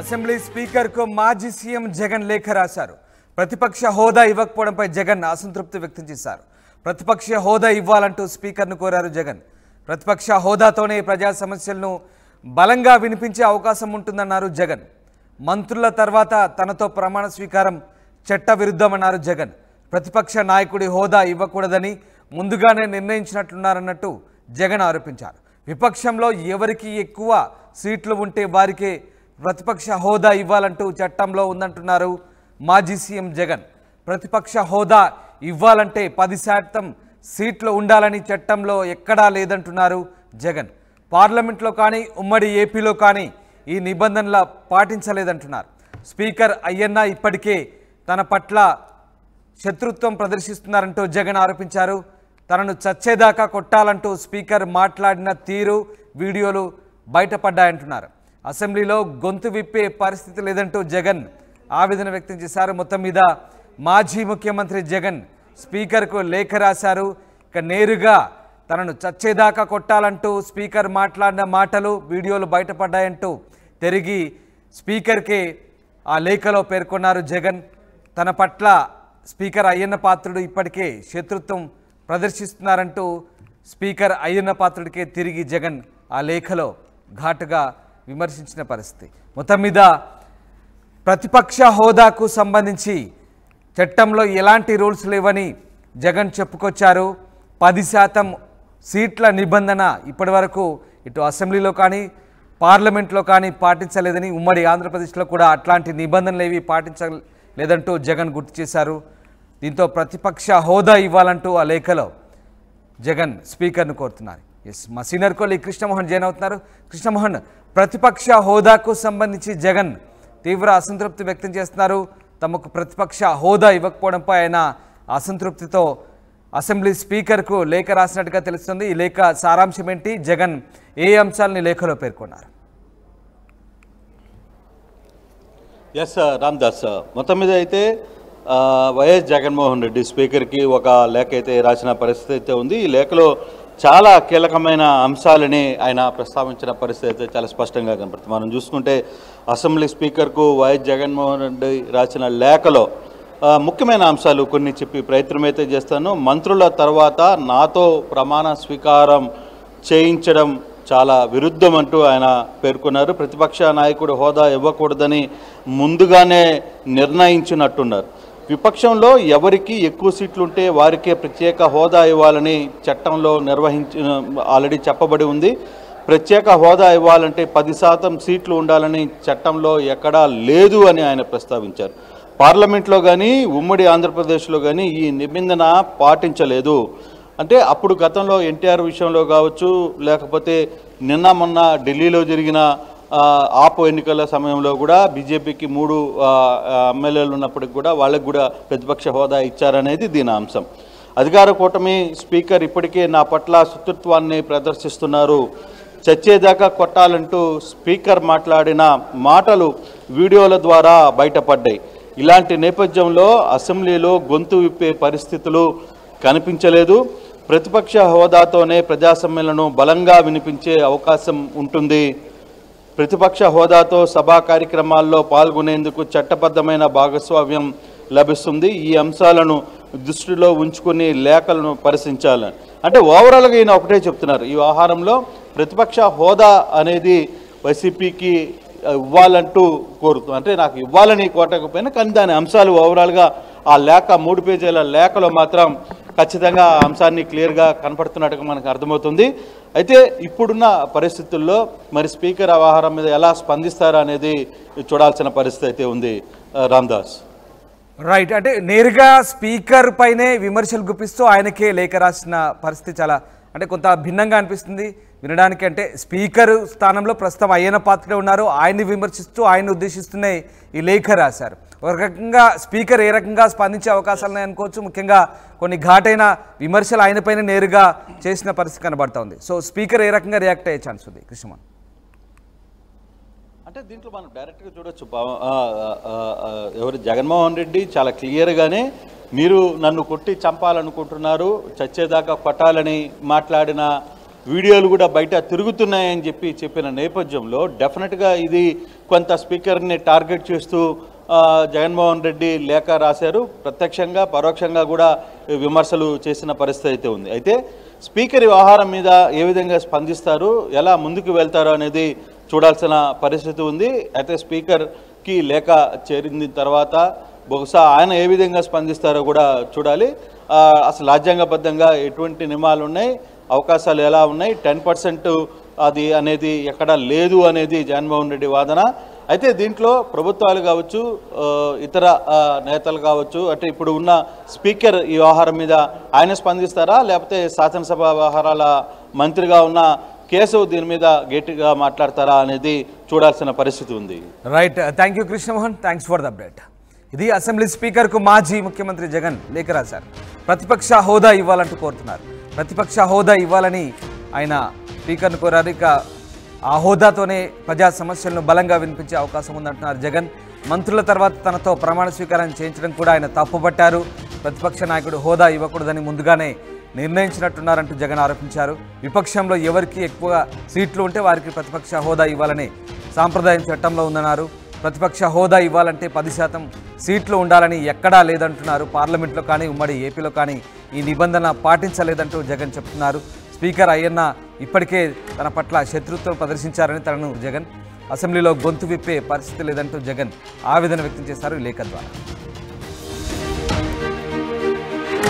Assembly స్పీకర్కు మాజీ CM Jagan లేఖ రాశారు. ప్రతిపక్ష హోదా ఇవ్వకపోవడంపై జగన్ అసంతృప్తి వ్యక్తం చేశారు. ప్రతిపక్ష హోదా ఇవ్వాలంటూ స్పీకర్ను కోరారు జగన్. ప్రతిపక్ష హోదాతోనే ప్రజా సమస్యలను బలంగా వినిపించే అవకాశం ఉంటుందన్నారు జగన్. మంత్రుల తర్వాత తనతో ప్రమాణ స్వీకారం చట్ట విరుద్ధమన్నారు జగన్. ప్రతిపక్ష నాయకుడి హోదా ఇవ్వకూడదని ముందుగానే నిర్ణయించినట్లున్నారన్నట్టు జగన్ ఆరోపించారు. విపక్షంలో ఎవరికి ఎక్కువ సీట్లు ఉంటే వారికే ప్రతిపక్ష హోదా ఇవ్వాలంటూ చట్టంలో ఉందంటున్నారు మాజీ సీఎం జగన్. ప్రతిపక్ష హోదా ఇవ్వాలంటే 10% సీట్లు ఉండాలని చట్టంలో ఎక్కడా లేదంటున్నారు జగన్. పార్లమెంట్లో కానీ ఉమ్మడి ఏపీలో కానీ ఈ నిబంధనల పాటించలేదంటున్నారు. స్పీకర్ అయ్యన్న ఇప్పటికే తన పట్ల శత్రుత్వం ప్రదర్శిస్తున్నారంటూ జగన్ ఆరోపించారు. తనను చచ్చేదాకా కొట్టాలంటూ స్పీకర్ మాట్లాడిన తీరు వీడియోలు బయటపడ్డాయంటున్నారు. అసెంబ్లీలో గొంతు విప్పే పరిస్థితి లేదంటూ జగన్ ఆవేదన వ్యక్తం చేశారు. మొత్తం మీద మాజీ ముఖ్యమంత్రి జగన్ స్పీకర్కు లేఖ రాశారు. ఇక నేరుగా తనను చచ్చేదాకా కొట్టాలంటూ స్పీకర్ మాట్లాడిన మాటలు వీడియోలు బయటపడ్డాయంటూ తిరిగి స్పీకర్కే ఆ లేఖలో పేర్కొన్నారు జగన్. తన పట్ల స్పీకర్ అయ్యన్న పాత్రుడు ఇప్పటికే శత్రుత్వం ప్రదర్శిస్తున్నారంటూ స్పీకర్ అయ్యన్న పాత్రుడికే తిరిగి జగన్ ఆ లేఖలో ఘాటుగా విమర్శించిన పరిస్థితి. మొత్తం మీద ప్రతిపక్ష హోదాకు సంబంధించి చట్టంలో ఎలాంటి రూల్స్ లేవని జగన్ చెప్పుకొచ్చారు. 10% సీట్ల నిబంధన ఇప్పటి వరకు ఇటు అసెంబ్లీలో కానీ పార్లమెంట్లో కానీ పాటించలేదని, ఉమ్మడి ఆంధ్రప్రదేశ్లో కూడా అట్లాంటి నిబంధనలు ఏవి పాటించలేదంటూ జగన్ గుర్తు చేశారు. దీంతో ప్రతిపక్ష హోదా ఇవ్వాలంటూ ఆ లేఖలో జగన్ స్పీకర్ను కోరుతున్నారు. మా సీనియర్ కోలి కృష్ణమోహన్ జాయిన్ అవుతున్నారు. కృష్ణమోహన్, ప్రతిపక్ష హోదాకు సంబంధించి జగన్ తీవ్ర అసంతృప్తి వ్యక్తం చేస్తున్నారు. తమకు ప్రతిపక్ష హోదా ఇవ్వకపోవడంపై ఆయన అసంతృప్తితో అసెంబ్లీ స్పీకర్కు లేఖ రాసినట్టుగా తెలుస్తుంది. ఈ లేఖ సారాంశం ఏంటి? జగన్ ఏ అంశాలని లేఖలో పేర్కొన్నారు? ఎస్ రామ్దాస్, మొత్తం మీద అయితే వైఎస్ జగన్మోహన్ రెడ్డి స్పీకర్కి ఒక లేఖ అయితే రాసిన పరిస్థితి అయితే ఉంది. ఈ లేఖలో చాలా కీలకమైన అంశాలని ఆయన ప్రస్తావించిన పరిస్థితి అయితే చాలా స్పష్టంగా కనపడుతుంది. మనం చూసుకుంటే అసెంబ్లీ స్పీకర్కు వైఎస్ జగన్మోహన్ రెడ్డి రాసిన లేఖలో ముఖ్యమైన అంశాలు కొన్ని చెప్పి ప్రయత్నం అయితే చేస్తాను. మంత్రుల తర్వాత నాతో ప్రమాణ స్వీకారం చేయించడం చాలా విరుద్ధం అంటూ ఆయన పేర్కొన్నారు. ప్రతిపక్ష నాయకుడు హోదా ఇవ్వకూడదని ముందుగానే నిర్ణయించినట్టున్నారు. విపక్షంలో ఎవరికి ఎక్కువ సీట్లుంటే వారికే ప్రత్యేక హోదా ఇవ్వాలని చట్టంలో ఆల్రెడీ చెప్పబడి ఉంది. ప్రత్యేక హోదా ఇవ్వాలంటే 10% సీట్లు ఉండాలని చట్టంలో ఎక్కడా లేదు అని ఆయన ప్రస్తావించారు. పార్లమెంట్లో కానీ ఉమ్మడి ఆంధ్రప్రదేశ్లో కానీ ఈ నిబంధన పాటించలేదు. అంటే అప్పుడు గతంలో ఎన్టీఆర్ విషయంలో కావచ్చు, లేకపోతే నిన్న మొన్న ఢిల్లీలో జరిగిన ఆపు ఎన్నికల సమయంలో కూడా బీజేపీకి 3 ఎమ్మెల్యేలు ఉన్నప్పటికి కూడా వాళ్ళకి కూడా ప్రతిపక్ష హోదా ఇచ్చారనేది దీని అంశం. అధికార కూటమి స్పీకర్ ఇప్పటికే నా పట్ల శత్రుత్వాన్ని ప్రదర్శిస్తున్నారు, చచ్చేదాకా కొట్టాలంటూ స్పీకర్ మాట్లాడిన మాటలు వీడియోల ద్వారా బయటపడ్డాయి. ఇలాంటి నేపథ్యంలో అసెంబ్లీలో గొంతు విప్పే పరిస్థితులు కనిపించలేదు. ప్రతిపక్ష హోదాతోనే ప్రజాసమ్మెలను బలంగా వినిపించే అవకాశం ఉంటుంది. ప్రతిపక్ష హోదాతో సభా కార్యక్రమాల్లో పాల్గొనేందుకు చట్టబద్ధమైన భాగస్వామ్యం లభిస్తుంది. ఈ అంశాలను దృష్టిలో ఉంచుకుని లేఖలను పరిశీలించాలని అంటే ఓవరాల్గా ఈయన ఒకటే చెప్తున్నారు. ఈ వ్యవహారంలో ప్రతిపక్ష హోదా అనేది వైసీపీకి ఇవ్వాలంటూ కోరుతుంది. అంటే నాకు ఇవ్వాలని కోరకపోయినా కానీ దాని అంశాలు ఓవరాల్గా ఆ లేఖ 3 పేజీల లేఖలో మాత్రం ఖచ్చితంగా ఆ అంశాన్ని క్లియర్గా కనపడుతున్నట్టుగా మనకు అర్థమవుతుంది. అయితే ఇప్పుడున్న పరిస్థితుల్లో మరి స్పీకర్ వ్యవహారం మీద ఎలా స్పందిస్తారా అనేది చూడాల్సిన పరిస్థితి అయితే ఉంది రామ్దాస్. రైట్, అంటే నేరుగా స్పీకర్ పైనే విమర్శలు గుప్పిస్తూ ఆయనకే లేఖ రాసిన పరిస్థితి చాలా అంటే కొంత భిన్నంగా అనిపిస్తుంది వినడానికి. అంటే స్పీకర్ స్థానంలో ప్రస్తుతం అయ్యన్న పాత్రుడే ఉన్నారు. ఆయన్ని విమర్శిస్తూ ఆయన్ని ఉద్దేశిస్తూనే ఈ లేఖ రాశారు. ఒక రకంగా స్పీకర్ ఏ రకంగా స్పందించే అవకాశాలు అనుకోవచ్చు. ముఖ్యంగా కొన్ని ఘాటైన విమర్శలు ఆయనపైన నేరుగా చేసిన పరిస్థితి కనబడుతోంది. సో స్పీకర్ ఏ రకంగా రియాక్ట్ అయ్యే ఛాన్స్ ఉంది కృష్ణమోహన్? అంటే దీంట్లో మనం డైరెక్ట్గా చూడొచ్చు. ఎవరు జగన్మోహన్ రెడ్డి చాలా క్లియర్గానే మీరు నన్ను కొట్టి చంపాలనుకుంటున్నారు, చచ్చేదాకా కొట్టాలని మాట్లాడిన వీడియోలు కూడా బయట తిరుగుతున్నాయని చెప్పిన నేపథ్యంలో డెఫినెట్గా ఇది కొంత స్పీకర్ని టార్గెట్ చేస్తూ జగన్మోహన్ రెడ్డి లేఖ రాశారు. ప్రత్యక్షంగా పరోక్షంగా కూడా విమర్శలు చేసిన పరిస్థితి అయితే ఉంది. అయితే స్పీకర్ వ్యవహారం మీద ఏ విధంగా స్పందిస్తారు, ఎలా ముందుకు వెళ్తారు అనేది చూడాల్సిన పరిస్థితి ఉంది. అయితే స్పీకర్కి లేఖ చేరిన తర్వాత బహుశా ఆయన ఏ విధంగా స్పందిస్తారో కూడా చూడాలి. అసలు రాజ్యాంగబద్ధంగా ఎటువంటి నియమాలు ఉన్నాయి, అవకాశాలు ఎలా ఉన్నాయి, 10% అది అనేది ఎక్కడా లేదు అనేది జగన్మోహన్ రెడ్డి వాదన. అయితే దీంట్లో ప్రభుత్వాలు కావచ్చు, ఇతర నేతలు కావచ్చు, అంటే ఇప్పుడు ఉన్న స్పీకర్ ఈ వ్యవహారం మీద ఆయన స్పందిస్తారా, లేకపోతే శాసనసభ వ్యవహారాల మంత్రిగా ఉన్న కేశవ్ దీని మీద గట్టిగా మాట్లాడతారా అనేది చూడాల్సిన పరిస్థితి ఉంది. Right, thank you Krishnamohan, thanks for the update. ఇది అసెంబ్లీ స్పీకర్కు మాజీ ముఖ్యమంత్రి జగన్ లేఖ రాశారు. ప్రతిపక్ష హోదా ఇవ్వాలంటూ కోరుతున్నారు. ప్రతిపక్ష హోదా ఇవ్వాలని ఆయన స్పీకర్ను కోరారు. ఇక ఆ హోదాతోనే ప్రజా సమస్యలను బలంగా వినిపించే అవకాశం ఉందంటున్నారు జగన్. మంత్రుల తర్వాత తనతో ప్రమాణ స్వీకారం చేయించడం కూడా ఆయన తప్పుపట్టారు. ప్రతిపక్ష నాయకుడు హోదా ఇవ్వకూడదని ముందుగానే నిర్ణయించినట్టున్నారంటూ జగన్ ఆరోపించారు. విపక్షంలో ఎవరికి ఎక్కువ సీట్లు ఉంటే వారికి ప్రతిపక్ష హోదా ఇవ్వాలని సాంప్రదాయం చట్టంలో ఉందన్నారు. ప్రతిపక్ష హోదా ఇవ్వాలంటే 10% సీట్లు ఉండాలని ఎక్కడా లేదంటున్నారు. పార్లమెంట్లో కానీ ఉమ్మడి ఏపీలో కానీ ఈ నిబంధన పాటించలేదంటూ జగన్ చెప్తున్నారు. స్పీకర్ అయ్యన్న ఇప్పటికే తన పట్ల శత్రుత్వం ప్రదర్శించారని తనను జగన్ అసెంబ్లీలో గొంతు విప్పే పరిస్థితి లేదంటూ జగన్ ఆవేదన వ్యక్తం చేశారు ఈ లేఖ ద్వారా.